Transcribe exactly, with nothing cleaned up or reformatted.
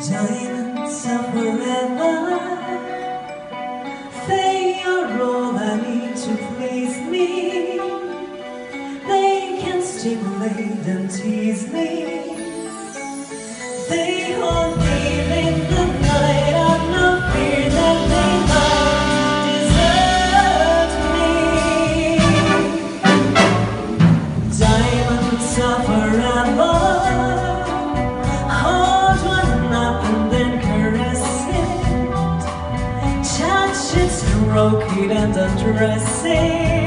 Diamonds are forever. They are all I need to please me. They can stimulate and tease me. They hold me in the night. I've no fear that they might desert me. Diamonds are forever. Hold one up and then caress it. Touch it, stroke it and undress it.